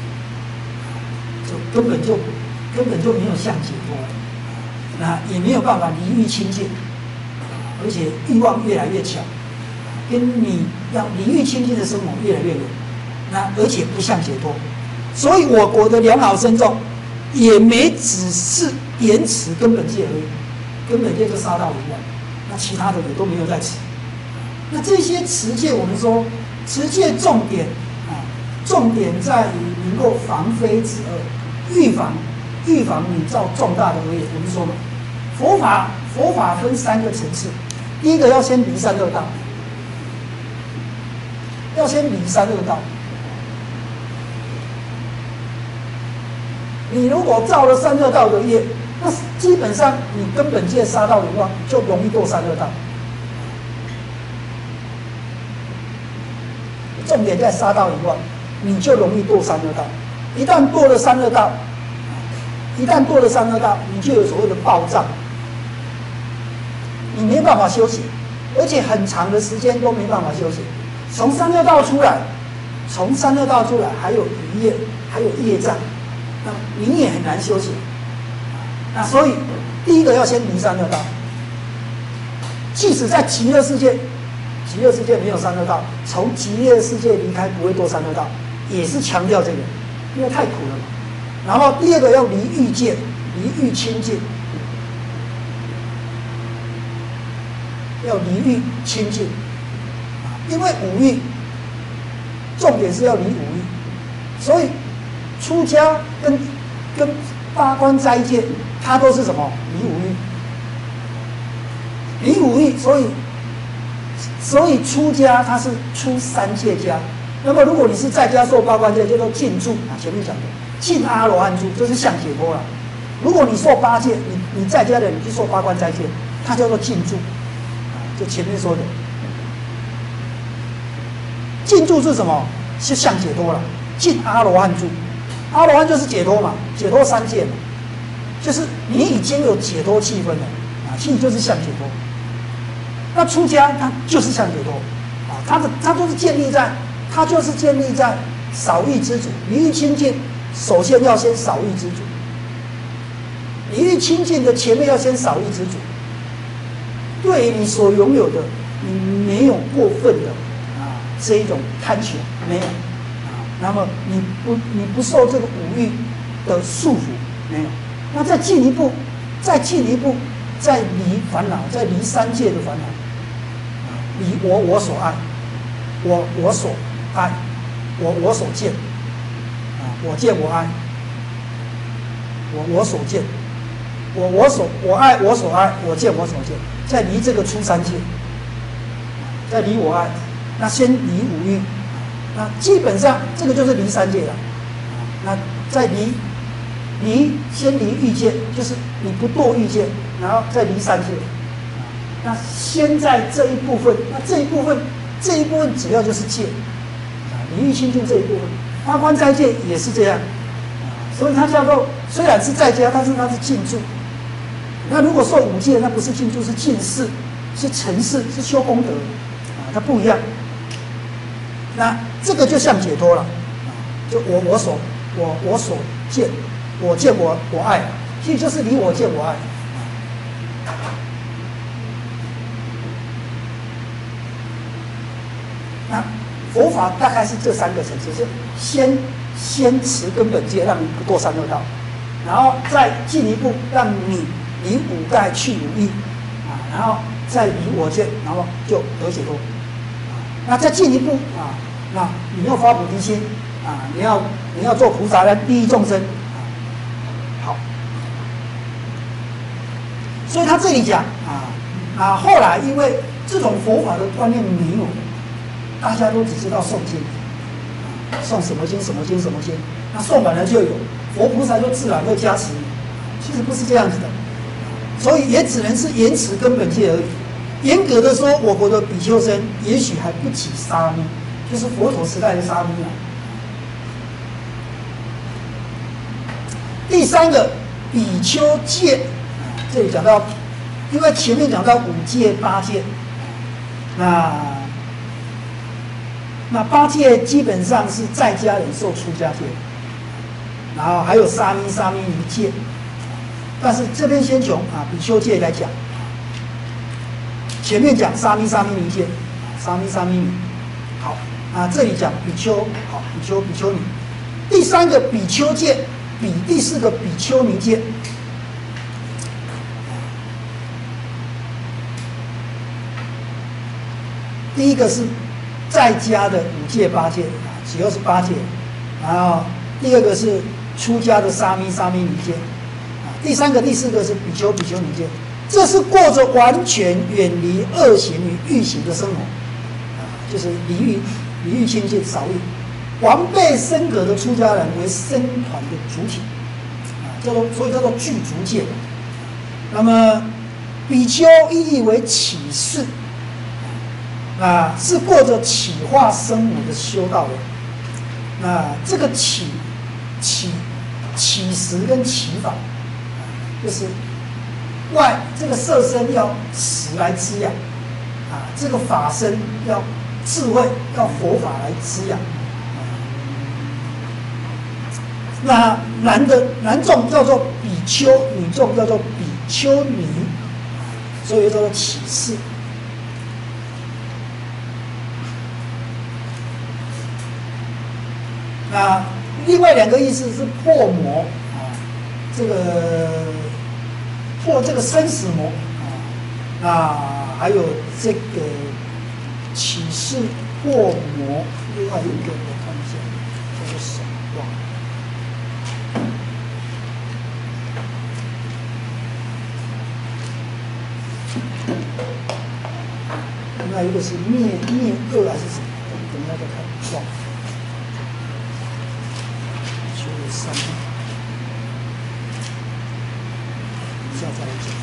就根本就。根本就没有向解脱，那也没有办法离欲清净，而且欲望越来越强，跟你要离欲清净的生活越来越远，那而且不向解脱，所以我国的良好僧众也没只是言持根本戒而已，根本戒就杀到一万，那其他的也都没有在持。那这些持戒，我们说持戒重点啊，重点在于能够防非止恶，预防。预防你造重大的恶业。我们说嘛，佛法佛法分三个层次，第一个要先离三恶道，要先离三恶道。你如果造了三恶道的业，那基本上你根本戒杀盗淫妄就容易堕三恶道。重点在杀盗淫妄，你就容易堕三恶道。一旦堕了三恶道，一旦堕了三恶道，你就有所谓的暴障，你没办法修行，而且很长的时间都没办法修行。从三恶道出来，从三恶道出来还有余业，还有业障，那你也很难修行。那所以第一个要先离三恶道。即使在极乐世界，极乐世界没有三恶道，从极乐世界离开不会堕三恶道，也是强调这个，因为太苦了嘛。然后第二个要离欲界，离欲清净，要离欲清净，因为五欲，重点是要离五欲，所以出家跟跟八关斋戒，它都是什么？离五欲，离五欲，所以所以出家它是出三戒家。那么如果你是在家受八关戒，叫做禁住啊，前面讲的。进阿罗汉住就是向解脱了。如果你受八戒，你你在家的你去受八关斋戒，它叫做禁住，就前面说的。禁住是什么？是向解脱了。进阿罗汉住，阿罗汉就是解脱嘛，解脱三界嘛，就是你已经有解脱气氛了啊，其实就是向解脱。那出家它就是向解脱啊，它的它就是建立在，它就是建立在少欲知足，离欲清净。首先要先少欲知足，离欲清净的前面要先少欲知足。对你所拥有的，你没有过分的啊这一种贪求，没有啊。那么你不你不受这个五欲的束缚，没有。那再进一步，再进一步，再离烦恼，再离三界的烦恼，啊，离我我所爱，我我所爱，我我所见。我见我爱，我我所见，我我所我爱我所爱，我见我所见，再离这个出三界，再离我爱， 那先离五欲，那基本上这个就是离三界了。那再离离先离欲界，就是你不堕欲界，然后再离三界。那先在这一部分，那这一部分这一部分主要就是戒，离欲清净这一部分，八关斋戒也是这样。所以它叫做虽然是在家，但是它是禁住。那如果受五戒，那不是禁住，是禁事，是成事，是修功德啊，它不一样。那这个就像解脱了，就我我所我我所见，我见我我爱，其实就是离我见我爱。那佛法大概是这三个层次，是先。先持根本戒，让你不堕三恶道，然后再进一步让你离五盖去五欲，啊，然后再离我见，然后就得解脱。啊，那再进一步啊，那你要发菩提心啊，你要你要做菩萨来利益众生啊。好，所以他这里讲啊啊，后来因为这种佛法的观念没有，大家都只知道诵经。诵什么经什么经什么经，那诵完了就有佛菩萨就自然会加持你。其实不是这样子的，所以也只能是延迟根本戒而已。严格的说，我国的比丘僧也许还不及沙弥，就是佛陀时代的沙弥啊。第三个比丘戒，这里讲到，因为前面讲到五戒八戒，那。那八戒基本上是在家人受出家戒，然后还有沙弥、沙弥尼戒，但是这边先从啊比丘戒来讲，前面讲沙弥、沙弥尼戒，沙弥、沙弥尼，好啊，这里讲比丘，好比丘、比丘尼，第三个比丘戒比第四个比丘尼戒。第一个是。在家的五戒八戒啊，主要是八戒，然后第二个是出家的沙弥沙弥尼戒，啊，第三个第四个是比丘比丘尼戒，这是过着完全远离恶行与欲行的生活，啊，就是离欲离欲清净少欲，完备升格的出家人为僧团的主体，啊，叫做所以叫做具足戒。那么比丘意义为起事。啊，是过着起化生母的修道人。那这个起起起时跟起法，就是外这个色身要识来滋养，啊，这个法身要智慧，要佛法来滋养。啊、那男的男众叫做比丘，女众叫做比丘尼，所以叫做起事。那另外两个意思是破魔啊，这个破这个生死魔啊，那还有这个起示破魔，另外一个我看一下叫做什么忘了。另外一个是灭灭恶还是什么？等一下再看，忘了。三，一下再来讲。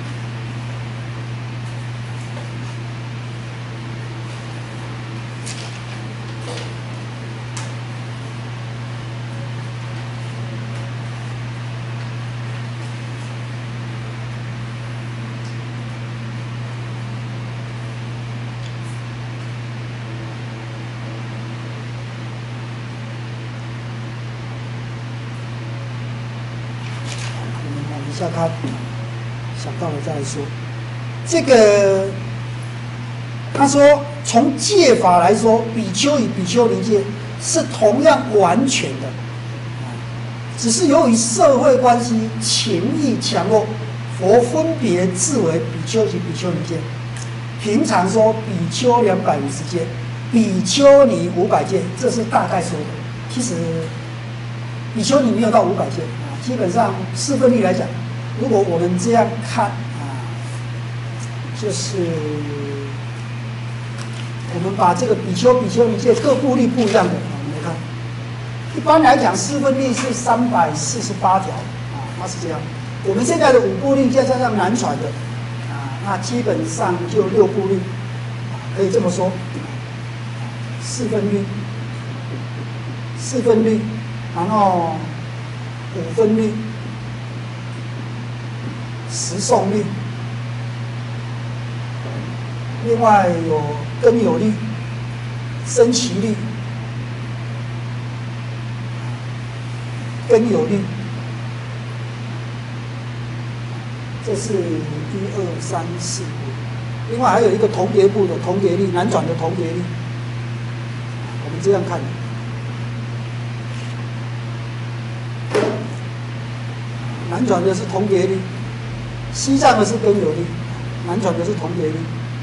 下看，想到了再来说。这个他说，从戒法来说，比丘与比丘尼戒是同样完全的，只是由于社会关系情义强弱，佛分别自为比丘及比丘尼戒。平常说比丘两百五十戒，比丘尼五百戒，这是大概说的。其实比丘尼没有到五百戒啊，基本上四分律来讲。如果我们这样看啊，就是我们把这个比丘、比丘尼戒各部律不一样的，我们来看。一般来讲，四分律是三百四十八条啊，它是这样。我们现在的五部律再加上南传的啊，那基本上就六部律，可以这么说。四分律，四分律，然后五分律，十诵律。另外有根有律、生其律、根有律，这是一二三四五。另外还有一个同叠部的同叠律，南转的同叠律，我们这样看。南转的是同叠律，西藏的是根有律，南转的是同叠律。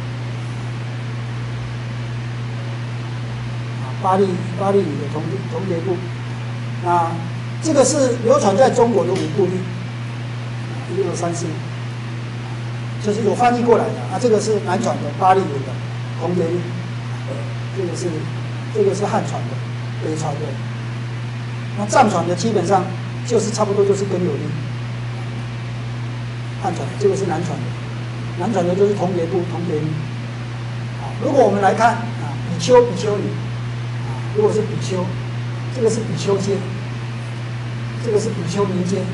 巴利巴利语的同同叠部，啊，这个是流传在中国的五部律，一二三四，就是有翻译过来的啊。这个是南传的巴利语的同叠律，这个是这个是汉传的，北传的。那藏传的基本上就是差不多就是根有律，汉传的这个是南传的，南传的就是同叠部同叠律。啊，如果我们来看啊，比丘比丘尼。如果是比丘，这个是比丘戒，这个是比丘尼戒。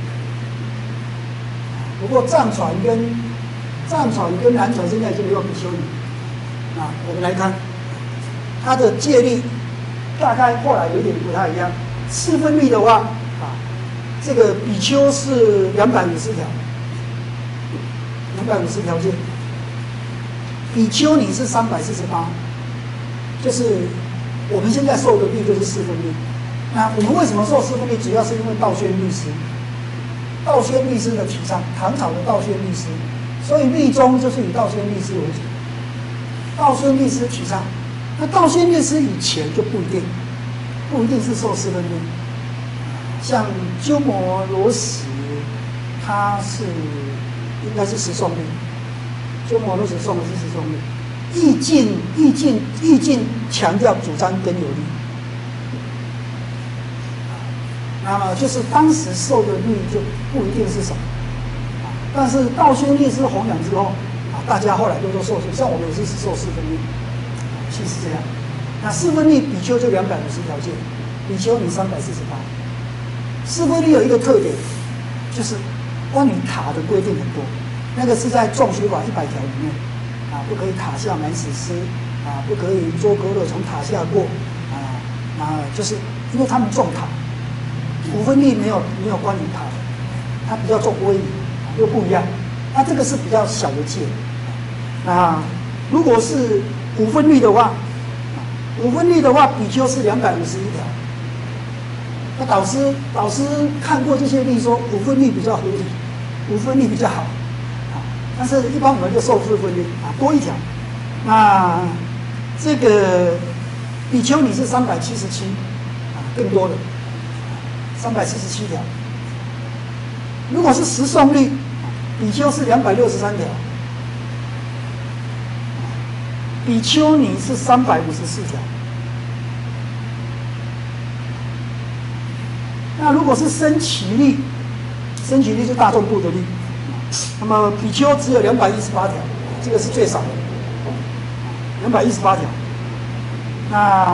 不过藏传跟藏传跟南传现在已经没有比丘尼。啊，我们来看它的戒律，大概后来有点不太一样。四分律的话，啊，这个比丘是两百五十条，两百五十条戒。比丘尼是三百四十八，就是。我们现在受的律就是四分律，那我们为什么受四分律？主要是因为道宣律师，道宣律师的提倡，唐朝的道宣律师，所以律宗就是以道宣律师为主。道宣律师提倡，那道宣律师以前就不一定，不一定是受四分律。像鸠摩罗什，他是应该是十诵律，鸠摩罗什诵的是十诵律。意境，意境，意境强调主张根有律，那么就是当时受的律就不一定是什么，啊，但是道宣律师弘扬之后，啊，大家后来都都受，像我们也是受四分律，其实是这样。那四分律比丘就两百五十条戒，比丘尼三百四十八。四分律有一个特点，就是关于塔的规定很多，那个是在众学法一百条里面。啊，不可以塔下满死尸，啊，不可以捉勾勒从塔下过，啊，啊，就是因为他们重塔，五分律没有没有关于塔的，它比较重威仪，又不一样。那这个是比较小的戒。啊，如果是五分律的话，五分律的话，比丘是两百五十一条。那导师导师看过这些律，说五分律比较合理，五分律比较好。但是，一般我们就受四分律啊，多一条。那这个比丘尼是三百七十七啊，更多的三百四十七条。如果是十诵律，比丘是两百六十三条，比丘尼是三百五十四条。那如果是生其律，生其律是大众部的律。那么比丘只有两百一十八条，这个是最少的，两百一十八条。那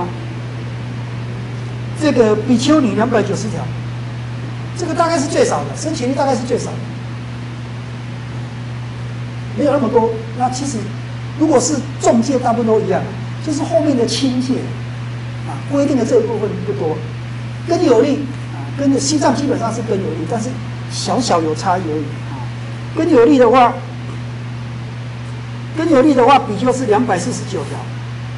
这个比丘尼两百九十条，这个大概是最少的，生其律大概是最少的，没有那么多。那其实如果是重戒，大部分都一样，就是后面的轻戒啊，规定的这一部分不多。根有律啊，跟西藏基本上是根有律，但是小小有差异而已。根有律的话，根有律的话，比丘是两百四十九条。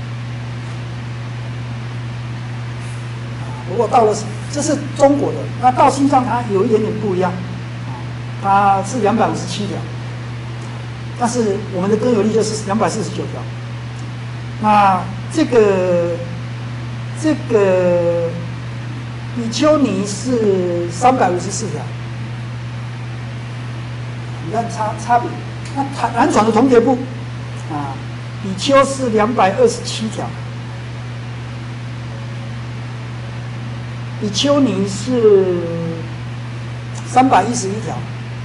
不过到了，这是中国的，那到西藏它有一点点不一样，它是两百五十七条，但是我们的根有律就是两百四十九条。那这个这个比丘尼是三百五十四条。你看差差别，那南传的同叠部啊， 比丘是两百二十七条，比丘尼是三百一十一条。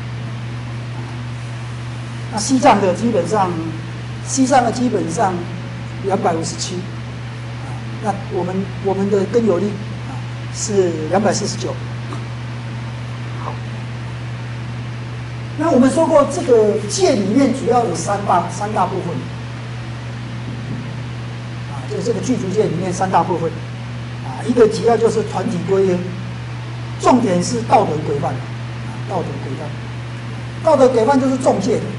那西藏的基本上，西藏的基本上两百五十七，那我们我们的根有力啊是两百四十九。好，那我们说过，这个戒里面主要有三大三大部分，啊，就是这个具足戒里面三大部分，啊，一个主要就是团体规约，重点是道德规范，啊，道德规范，道德规范就是重戒的。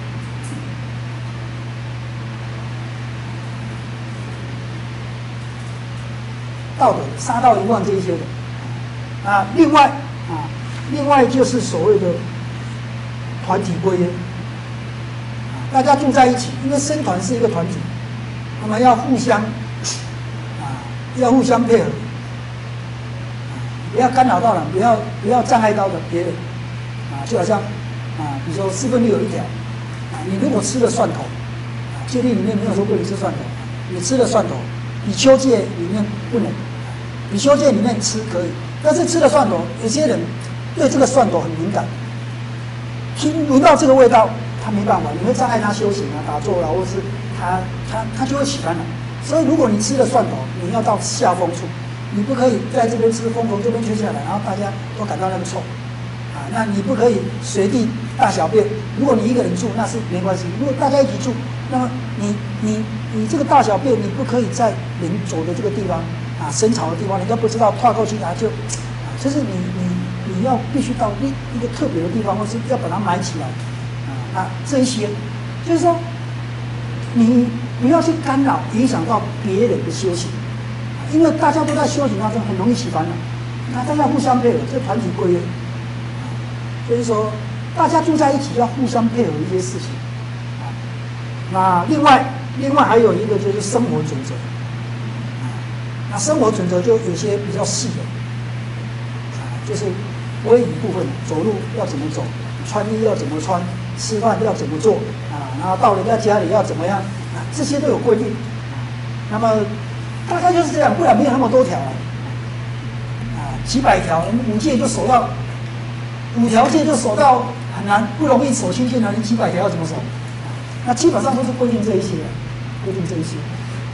道德、杀盗淫妄这一些的，啊，另外啊，另外就是所谓的团体规约，啊，大家住在一起，因为僧团是一个团体，我们要互相啊，要互相配合，啊，不要干扰到人，不要不要障碍到的别人，啊，就好像啊，比如说四分律有一条，啊，你如果吃了蒜头，啊，戒律里面没有说不能吃蒜头，你吃了蒜头。比丘戒里面不能，比丘戒里面吃可以，但是吃了蒜头，有些人对这个蒜头很敏感，听闻到这个味道，他没办法，你会障碍他修行啊、打坐啊，或是他他他就会起烦恼。所以如果你吃了蒜头，你要到下风处，你不可以在这边吃，风从这边吹下来，然后大家都感到那个臭，啊，那你不可以随地大小便。如果你一个人住，那是没关系；如果大家一起住，那么你你。你这个大小便，你不可以在人走的这个地方啊，深潮的地方，人家不知道跨过去，啊就，啊，就是你你你要必须到一一个特别的地方，或是要把它埋起来，啊，那这一些，就是说，你不要去干扰，影响到别人的修行，因为大家都在修行当中，很容易起烦恼，那大家互相配合，这团体规约，所以说大家住在一起要互相配合一些事情，啊，那另外。另外还有一个就是生活准则，啊，那生活准则就有些比较细的，啊，就是规仪部分，走路要怎么走，穿衣要怎么穿，吃饭要怎么做，啊，然后到人家家里要怎么样，啊，这些都有规定，啊，那么大概就是这样，不然没有那么多条啊，啊，几百条，五戒就守到五条戒就守到很难，不容易守清净了，你几百条要怎么守？那基本上都是规定这一些，规定这一些。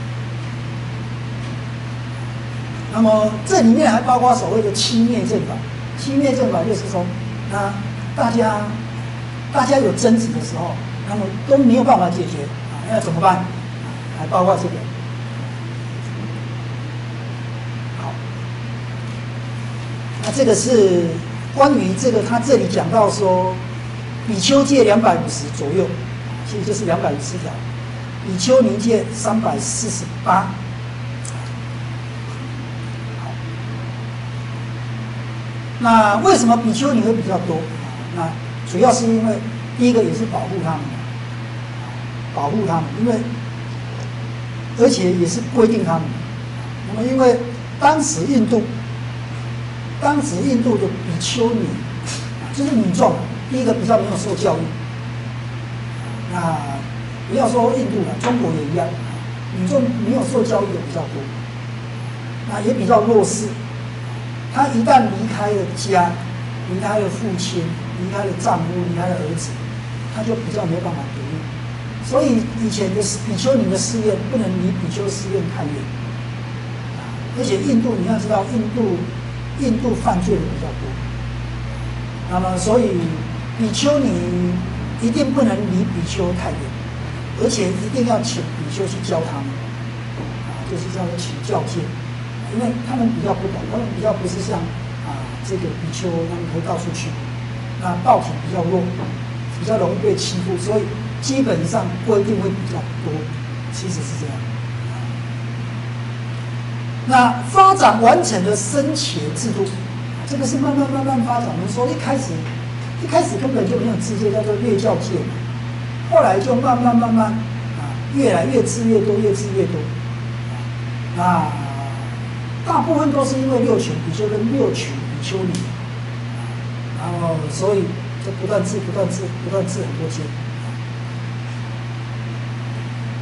那么这里面还包括所谓的七灭正法。七灭正法就是说，那大家大家有争执的时候，那么都没有办法解决啊，那要怎么办？还包括这个。好，那这个是关于这个，他这里讲到说，比丘戒两百五十左右。其实就是两百五十条，比丘尼戒三百四十八。好，那为什么比丘尼会比较多？那主要是因为第一个也是保护他们，保护他们，因为而且也是规定他们。那么因为当时印度，当时印度的比丘尼就是女众，第一个比较没有受教育。那不要说印度了，中国也一样，女众没有受教育的比较多，那也比较弱势。她一旦离开了家，离开了父亲，离开了丈夫，离开了儿子，她就比较没有办法独立。所以以前的比丘尼的寺院不能离比丘寺院太远，而且印度你要知道，印度印度犯罪的比较多，那么所以比丘尼一定不能离比丘太远，而且一定要请比丘去教他们，啊，就是叫做请教戒，因为他们比较不懂，他们比较不是像啊这个比丘他们可以到处去，那道体比较弱，比较容易被欺负，所以基本上规定会比较多，其实是这样。那发展完成的僧伽制度，这个是慢慢慢慢发展。我们说一开始。一开始根本就没有制戒，叫做乐教戒，后来就慢慢慢慢啊，越来越制越多，越制越多。啊，大部分都是因为六群比丘跟六群比丘尼，然后所以就不断制、不断制、不断制很多戒。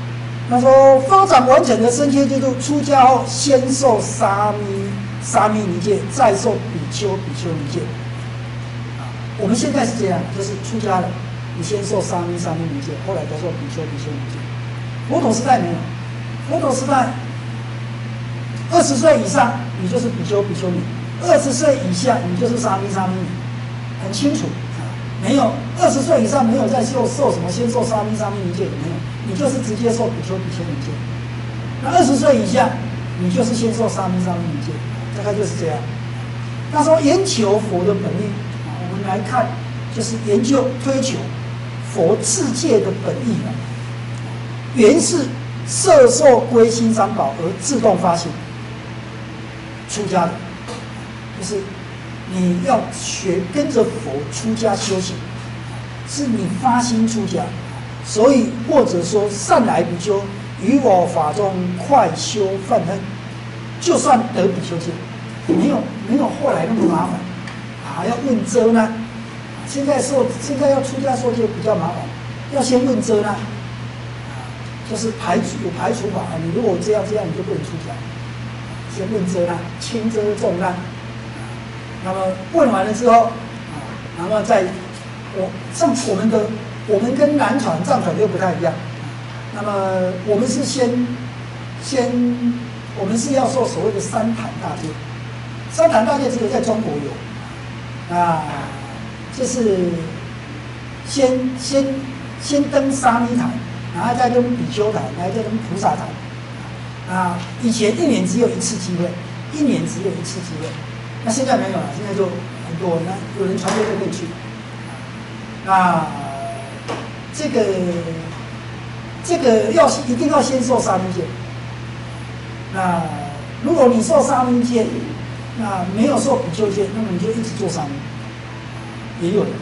他说发展完整的升阶制度，出家后先受沙弥沙弥尼戒，再受比丘比丘尼戒。啊，我们现在是这样，就是出家了，你先受沙弥沙弥尼戒，后来再受比丘比丘尼戒。佛陀时代没有，佛陀时代二十岁以上你就是比丘比丘尼，二十岁以下你就是沙弥沙弥尼，很清楚啊，没有二十岁以上没有再受受什么先受沙弥沙弥尼戒的没有，你就是直接受比丘比丘尼戒。那二十岁以下你就是先受沙弥沙弥尼戒，大概就是这样。那说研求佛的本意啊，我们来看就是研究推求佛自戒的本意啊，原是摄受归心三宝而自动发心出家的，就是你要学跟着佛出家修行，是你发心出家，所以或者说善来比丘于我法中快修梵恨，就算得比丘戒，没有没有后来那么麻烦啊，还要问遮难。现在受现在要出家受戒比较麻烦，要先问遮难，就是排除有排除法，你如果这样这样，你就不能出家。先问遮难，轻遮重难。那么问完了之后，啊，然后再我像我们的我们跟南传藏传又不太一样。那么我们是先先我们是要受所谓的三坛大戒，三坛大戒只有在中国有，啊，就是先先先登沙弥坛，然后再登比丘坛，然后再登菩萨坛。啊，以前一年只有一次机会，一年只有一次机会，那现在没有了，现在就很多，那有人传队就可以去。那这个这个要一定要先受沙弥戒。那如果你受沙弥戒，那没有受比丘戒，那么你就一直做沙弥，也有的。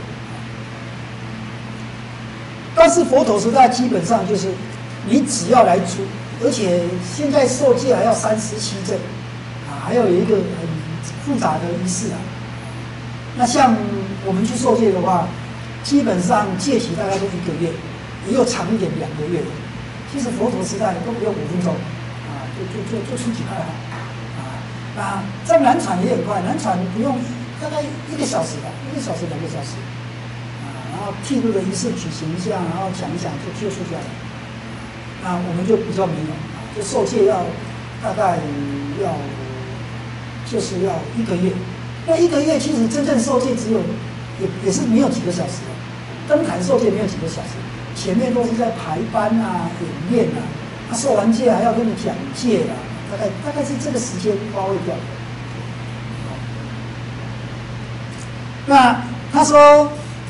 但是佛陀时代基本上就是你只要来出。而且现在受戒还要三十七证，啊，还要有一个很复杂的仪式啊。那像我们去受戒的话，基本上戒期大概都一个月，也有长一点两个月的。其实佛陀时代都不用五分钟，啊，就就就就出几块了，啊，那在南传也很快，南传不用大概一个小时吧，一个小时两个小时，啊，然后剃度的仪式举行一下，然后讲一讲就就出家了。那我们就比较没有，就受戒要大概要就是要一个月，那一个月其实真正受戒只有也也是没有几个小时的，登坛受戒没有几个小时，前面都是在排班啊、演练啊，他受完戒还要跟你讲戒啊，大概大概是这个时间花费掉的。那他说。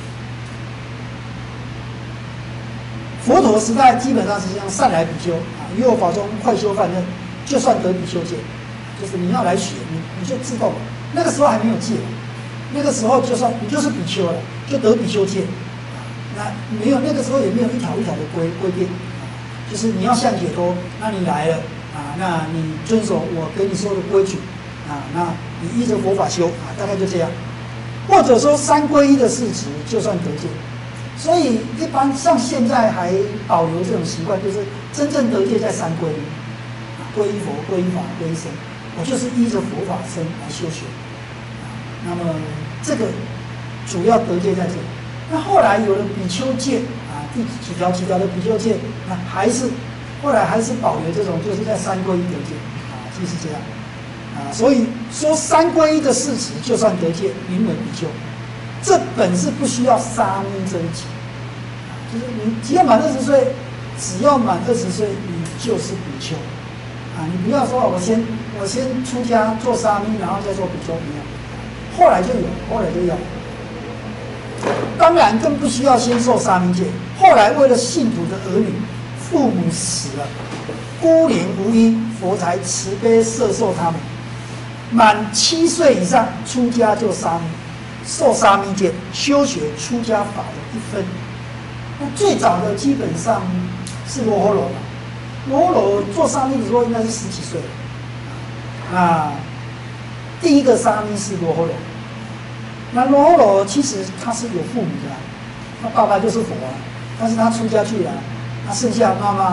佛陀时代基本上是这样，善来比丘啊，于我法中快修梵恨，就算得比丘戒，就是你要来学，你你就自动了。那个时候还没有戒，那个时候就算你就是比丘了，就得比丘戒。那没有那个时候也没有一条一条的规规定，就是你要向解脱，那你来了啊，那你遵守我给你说的规矩啊，那你依着佛法修啊，大概就这样。或者说三皈依的事实，就算得戒。所以一般像现在还保留这种习惯，就是真正得戒在三皈依，皈依佛、皈依法、皈依僧，我就是依着佛法僧来修学。那么这个主要得戒在这里。那后来有了比丘戒啊，第几条几条的比丘戒，那还是后来还是保留这种，就是在三皈依得戒啊，就是这样啊。所以说三皈依的事实，就算得戒，名为比丘。这本是不需要沙弥征集，就是你只要满二十岁，只要满二十岁，你就是比丘，啊，你不要说我先我先出家做沙弥，然后再做比丘，没有，后来就有，后来就有。当然更不需要先受沙弥戒。后来为了信徒的儿女，父母死了，孤零无依，佛才慈悲摄受他们，满七岁以上出家就沙弥。受沙弥戒，修学出家法的一分。那最早的基本上是罗睺罗嘛，罗睺罗做沙弥的时候应该是十几岁了。啊，第一个沙弥是罗睺罗。那罗睺罗其实他是有父母的、啊，他爸爸就是佛啊，但是他出家去了，他剩下妈妈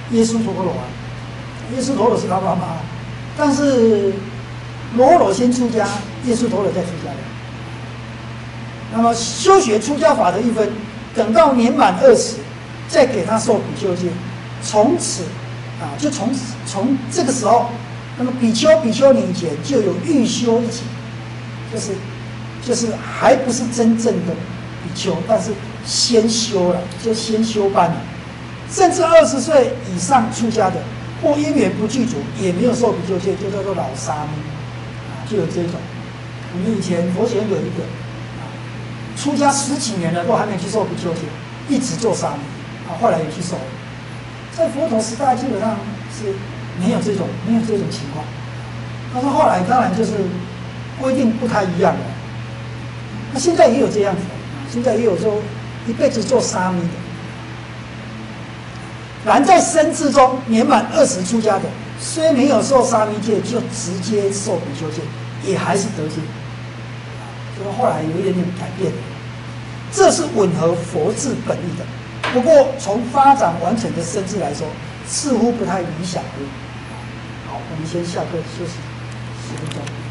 耶稣陀罗啊，耶稣陀罗是他妈妈，但是罗罗先出家，耶稣陀罗再出家的。那么修学出家法的一分，等到年满二十，再给他受比丘戒，从此啊，就从从这个时候，那么比丘比丘尼以前就有预修一级，就是就是还不是真正的比丘，但是先修了，就先修班了。甚至二十岁以上出家的，或因缘不具足，也没有受比丘戒，就叫做老沙弥啊，就有这种。我们以前佛学院有一个啊，出家十几年了，都还没去受比丘戒，一直做沙弥啊，后来也去受了。在佛陀时代基本上是没有这种没有这种情况，但是后来当然就是规定不太一样了。那现在也有这样子的，现在也有说一辈子做沙弥的。然在生之中年满二十出家的，虽没有受沙弥戒，就直接受比丘戒，也还是得戒。所以后来有一点点改变，这是吻合佛智本意的。不过从发展完成的生智来说，似乎不太理想而已。好，我们先下课休息十分钟。